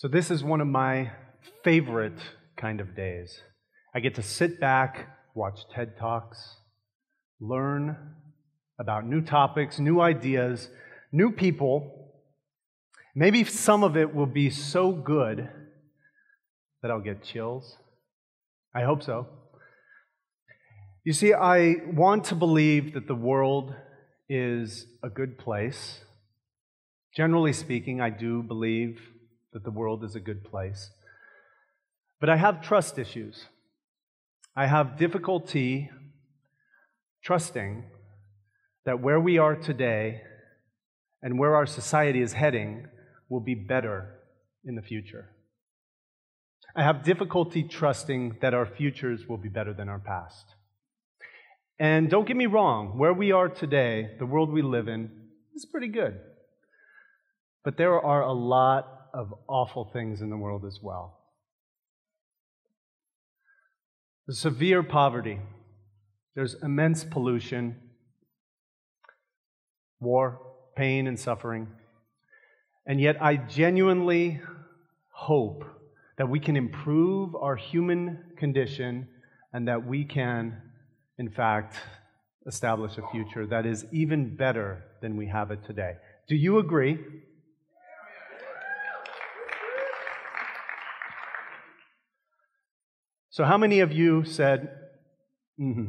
So this is one of my favorite kind of days. I get to sit back, watch TED Talks, learn about new topics, new ideas, new people. Maybe some of it will be so good that I'll get chills. I hope so. You see, I want to believe that the world is a good place. Generally speaking, I do believe that the world is a good place. But I have trust issues. I have difficulty trusting that where we are today and where our society is heading will be better in the future. I have difficulty trusting that our futures will be better than our past. And don't get me wrong, where we are today, the world we live in, is pretty good. But there are a lot of awful things in the world as well. There's severe poverty. There's immense pollution, war, pain, and suffering. And yet I genuinely hope that we can improve our human condition and that we can, in fact, establish a future that is even better than we have it today. Do you agree? So how many of you said, mm-hmm?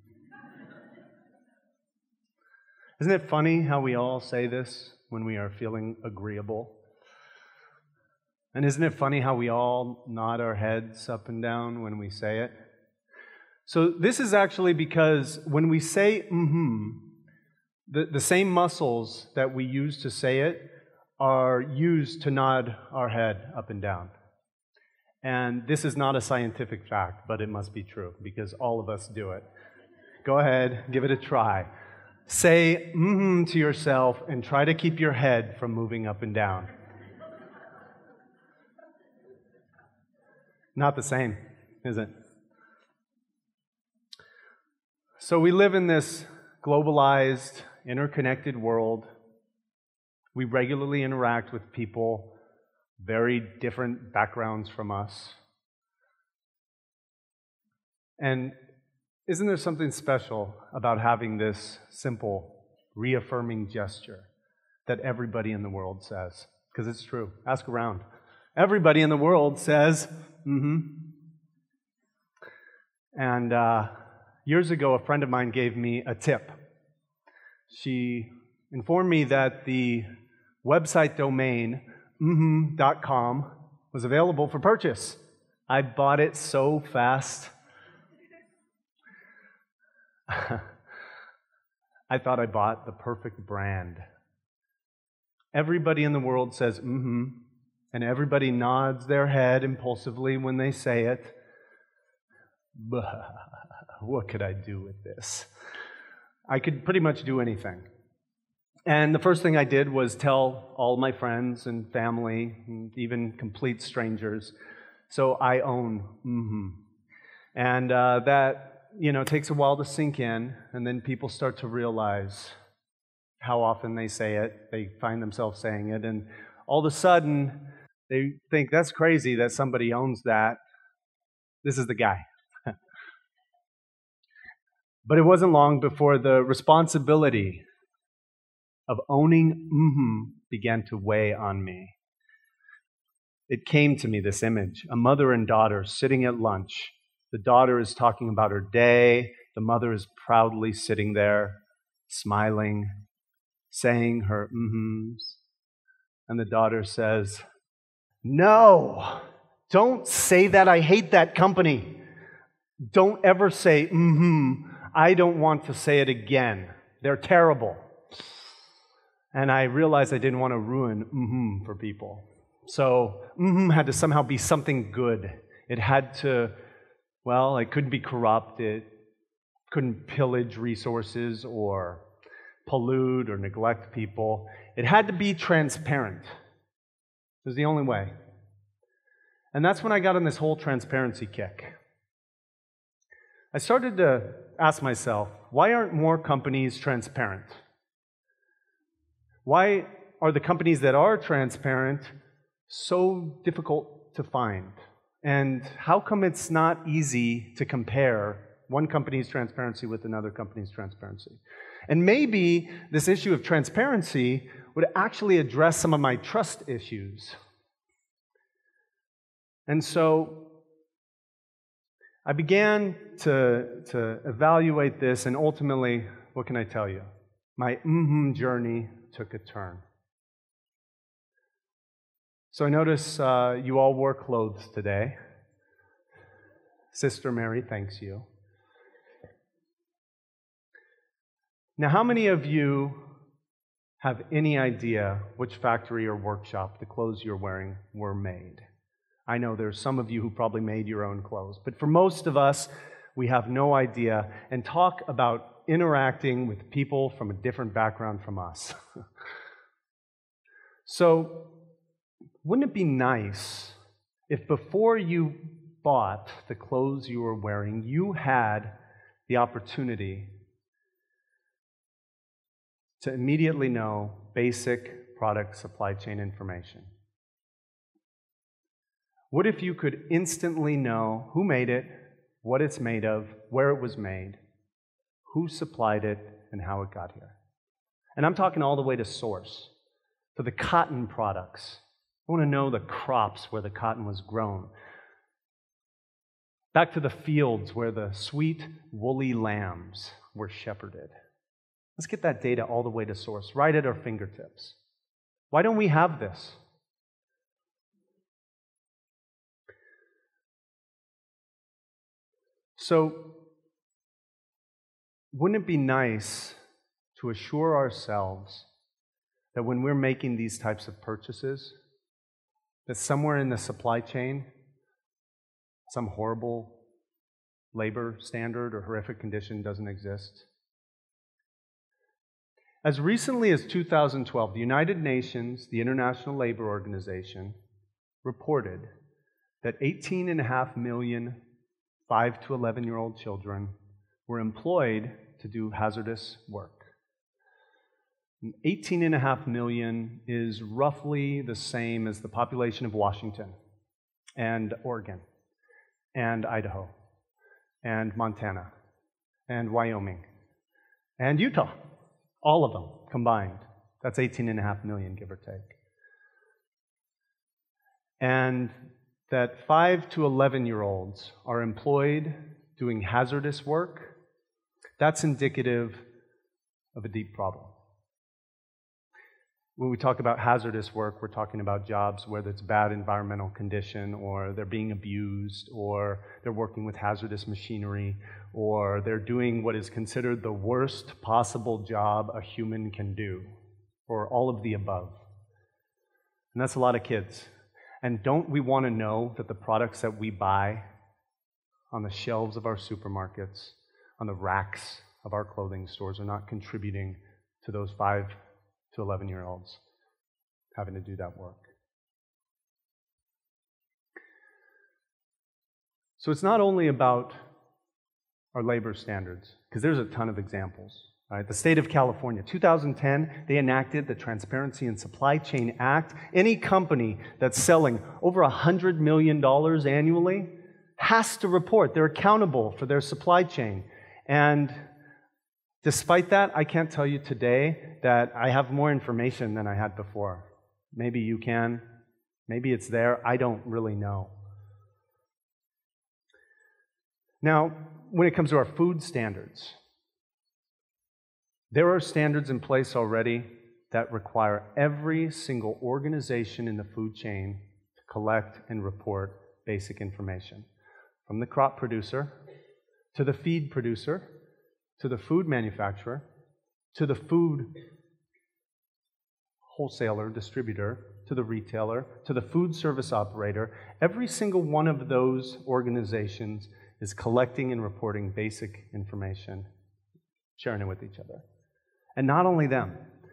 Isn't it funny how we all say this when we are feeling agreeable? And isn't it funny how we all nod our heads up and down when we say it? So this is actually because when we say mm-hmm, the same muscles that we use to say it are used to nod our head up and down. And this is not a scientific fact, but it must be true because all of us do it. Go ahead, give it a try. Say mm-hmm to yourself and try to keep your head from moving up and down. Not the same, is it? So we live in this globalized, interconnected world. We regularly interact with people, very different backgrounds from us. And isn't there something special about having this simple, reaffirming gesture that everybody in the world says? Because it's true. Ask around. Everybody in the world says, mm-hmm. And years ago, a friend of mine gave me a tip. She informed me that the website domain mm-hmm.com was available for purchase. I bought it so fast. I thought I bought the perfect brand. Everybody in the world says mm-hmm, and everybody nods their head impulsively when they say it. But what could I do with this? I could pretty much do anything. And the first thing I did was tell all my friends and family, and even complete strangers, so I own mm-hmm. And that, takes a while to sink in, and then people start to realize how often they say it. They find themselves saying it, and all of a sudden, they think, that's crazy that somebody owns that. This is the guy. But it wasn't long before the responsibility of owning mm-hmm began to weigh on me. It came to me, this image, a mother and daughter sitting at lunch. The daughter is talking about her day. The mother is proudly sitting there, smiling, saying her mm-hms. And the daughter says, "No, don't say that. I hate that company. Don't ever say mm-hmm. I don't want to say it again. They're terrible." And I realized I didn't want to ruin mm-hmm for people. So mm-hmm had to somehow be something good. It had to, it couldn't be corrupt. It couldn't pillage resources or pollute or neglect people. It had to be transparent. It was the only way. And that's when I got on this whole transparency kick. I started to ask myself, why aren't more companies transparent? Why are the companies that are transparent so difficult to find? And how come it's not easy to compare one company's transparency with another company's transparency? And maybe this issue of transparency would actually address some of my trust issues. And so I began to evaluate this, and ultimately, what can I tell you? My journey took a turn. So I notice you all wore clothes today. Sister Mary thanks you. Now, how many of you have any idea which factory or workshop the clothes you're wearing were made? I know there's some of you who probably made your own clothes, but for most of us, we have no idea, and talk about interacting with people from a different background from us. So, wouldn't it be nice if before you bought the clothes you were wearing, you had the opportunity to immediately know basic product supply chain information? What if you could instantly know who made it, what it's made of, where it was made, who supplied it, and how it got here? And I'm talking all the way to source. For the cotton products, I want to know the crops where the cotton was grown. Back to the fields where the sweet, woolly lambs were shepherded. Let's get that data all the way to source, right at our fingertips. Why don't we have this? So, wouldn't it be nice to assure ourselves that when we're making these types of purchases, that somewhere in the supply chain, some horrible labor standard or horrific condition doesn't exist? As recently as 2012, the United Nations, the International Labor Organization, reported that 18.5 million 5 to 11-year-old children were employed to do hazardous work. 18.5 million is roughly the same as the population of Washington and Oregon and Idaho and Montana and Wyoming and Utah. All of them combined. That's 18.5 million, give or take. And that 5 to 11-year-olds are employed doing hazardous work, that's indicative of a deep problem. When we talk about hazardous work, we're talking about jobs where there's bad environmental condition, or they're being abused, or they're working with hazardous machinery, or they're doing what is considered the worst possible job a human can do, or all of the above. And that's a lot of kids. And don't we want to know that the products that we buy on the shelves of our supermarkets, on the racks of our clothing stores, are not contributing to those 5 to 11-year-olds having to do that work? So it's not only about our labor standards, because there's a ton of examples. Right? The state of California, 2010, they enacted the Transparency in Supply Chain Act. Any company that's selling over $100 million annually has to report. They're accountable for their supply chain. And despite that, I can't tell you today that I have more information than I had before. Maybe you can. Maybe it's there. I don't really know. Now, when it comes to our food standards, there are standards in place already that require every single organization in the food chain to collect and report basic information. From the crop producer, to the feed producer, to the food manufacturer, to the food wholesaler, distributor, to the retailer, to the food service operator. Every single one of those organizations is collecting and reporting basic information, sharing it with each other. And not only them,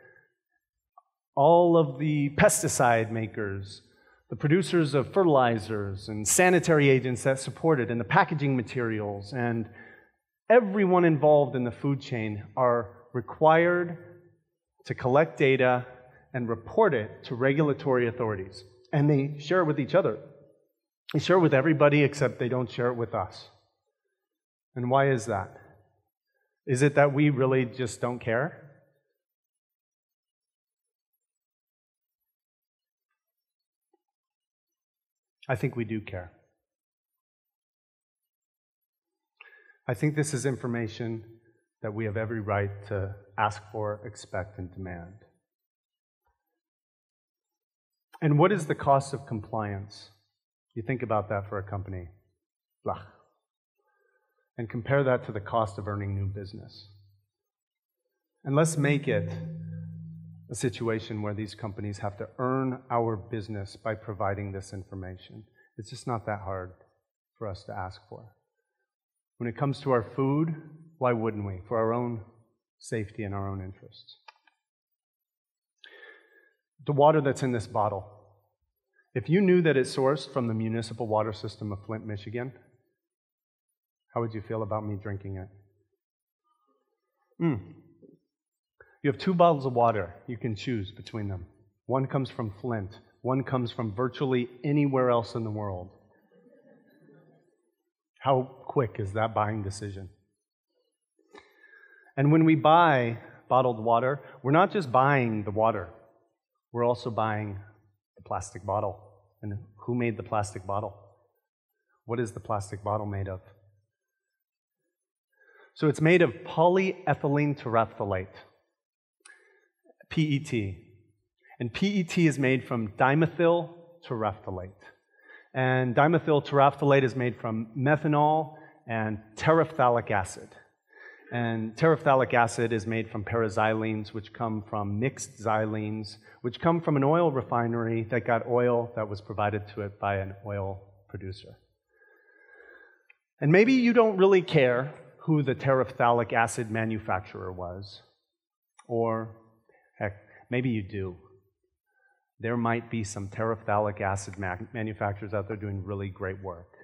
all of the pesticide makers, the producers of fertilizers and sanitary agents that support it, and the packaging materials, and everyone involved in the food chain are required to collect data and report it to regulatory authorities. And they share it with each other. They share it with everybody except they don't share it with us. And why is that? Is it that we really just don't care? I think we do care. I think this is information that we have every right to ask for, expect, and demand. And what is the cost of compliance? You think about that for a company. Blah. And compare that to the cost of earning new business. And let's make it a situation where these companies have to earn our business by providing this information. It's just not that hard for us to ask for. When it comes to our food, why wouldn't we? For our own safety and our own interests. The water that's in this bottle, if you knew that it's sourced from the municipal water system of Flint, Michigan, how would you feel about me drinking it? You have 2 bottles of water. You can choose between them. One comes from Flint. One comes from virtually anywhere else in the world. How quick is that buying decision? And when we buy bottled water, we're not just buying the water. We're also buying the plastic bottle. And who made the plastic bottle? What is the plastic bottle made of? So it's made of polyethylene terephthalate, PET. And PET is made from dimethyl terephthalate. And dimethyl terephthalate is made from methanol and terephthalic acid. And terephthalic acid is made from paraxylenes, which come from mixed xylenes, which come from an oil refinery that got oil that was provided to it by an oil producer. And maybe you don't really care who the terephthalic acid manufacturer was. Or, heck, maybe you do. There might be some terephthalic acid manufacturers out there doing really great work.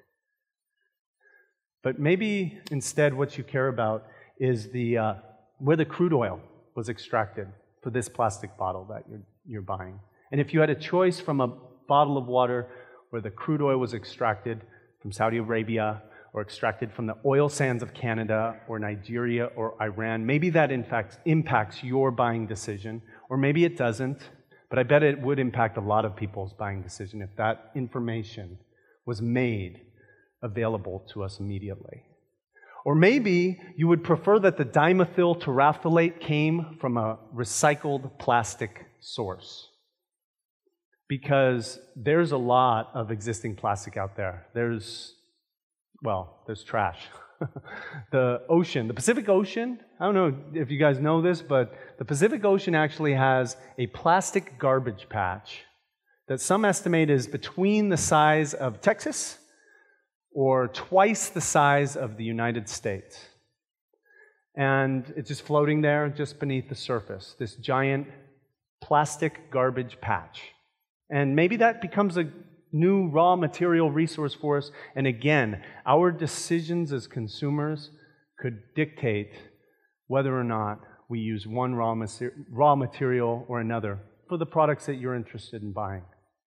But maybe instead what you care about is where the crude oil was extracted for this plastic bottle that you're buying. And if you had a choice from a bottle of water where the crude oil was extracted from Saudi Arabia or extracted from the oil sands of Canada or Nigeria or Iran, maybe that in fact impacts your buying decision, or maybe it doesn't. But I bet it would impact a lot of people's buying decision if that information was made available to us immediately. Or maybe you would prefer that the dimethyl terephthalate came from a recycled plastic source. Because there's a lot of existing plastic out there. There's trash. The ocean, the Pacific Ocean, I don't know if you guys know this, but the Pacific Ocean actually has a plastic garbage patch that some estimate is between the size of Texas or twice the size of the United States. And it's just floating there just beneath the surface, this giant plastic garbage patch. And maybe that becomes a new raw material resource for us. And again, our decisions as consumers could dictate whether or not we use one raw material or another for the products that you're interested in buying.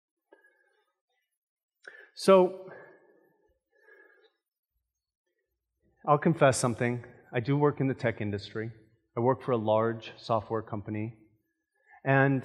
So, I'll confess something. I do work in the tech industry. I work for a large software company. And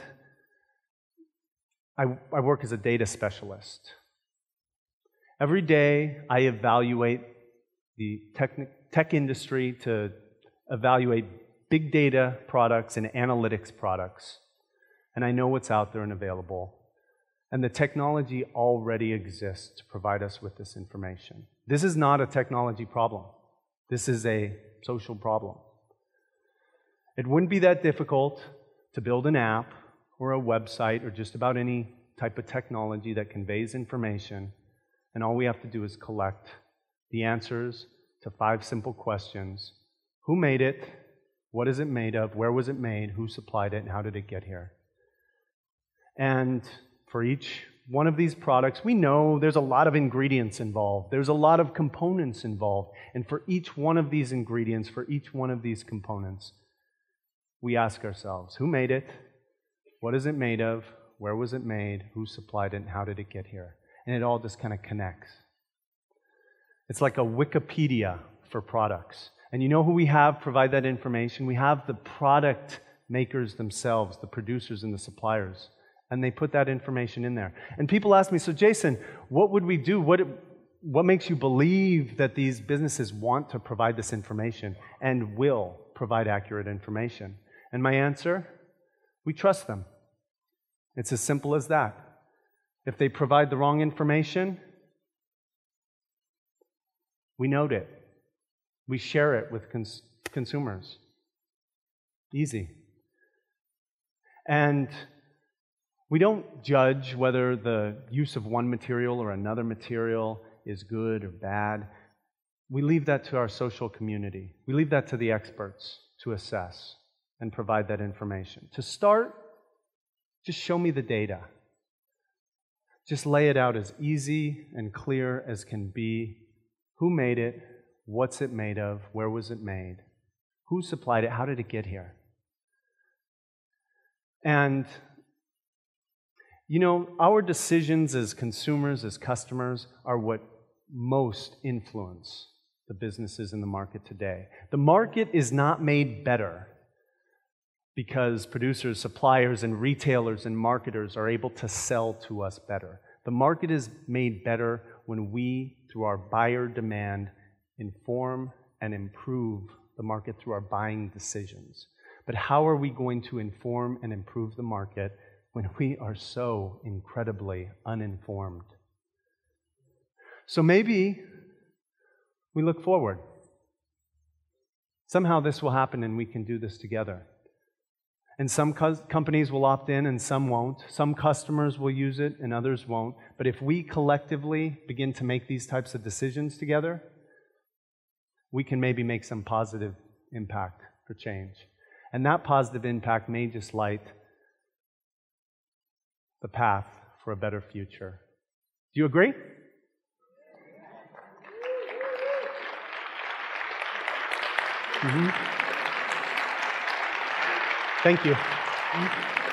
I work as a data specialist. Every day, I evaluate the tech industry to evaluate big data products and analytics products. And I know what's out there and available. And the technology already exists to provide us with this information. This is not a technology problem. This is a social problem. It wouldn't be that difficult to build an app or a website or just about any type of technology that conveys information, and all we have to do is collect the answers to 5 simple questions. Who made it? What is it made of? Where was it made? Who supplied it? And how did it get here? And for each one of these products, we know there's a lot of ingredients involved. There's a lot of components involved. And for each one of these ingredients, for each one of these components, we ask ourselves, who made it? What is it made of? where was it made, who supplied it, and how did it get here. And it all just kind of connects. It's like a Wikipedia for products. And you know who we have provide that information? We have the product makers themselves, the producers and the suppliers. And they put that information in there. And people ask me, so Jason, what would we do? What makes you believe that these businesses want to provide this information and will provide accurate information? And my answer, we trust them. It's as simple as that. If they provide the wrong information, we note it. We share it with consumers. Easy. And we don't judge whether the use of one material or another material is good or bad. We leave that to our social community. We leave that to the experts to assess and provide that information. To start, just show me the data. Just lay it out as easy and clear as can be. Who made it? What's it made of? Where was it made? Who supplied it? How did it get here? And, you know, our decisions as consumers, as customers, are what most influence the businesses in the market today. The market is not made better because producers, suppliers, and retailers and marketers are able to sell to us better. The market is made better when we, through our buyer demand, inform and improve the market through our buying decisions. But how are we going to inform and improve the market when we are so incredibly uninformed? So maybe we look forward. Somehow this will happen and we can do this together. And some companies will opt in and some won't. Some customers will use it and others won't. But if we collectively begin to make these types of decisions together, we can maybe make some positive impact for change. And that positive impact may just light the path for a better future. Do you agree? Mm-hmm. Thank you.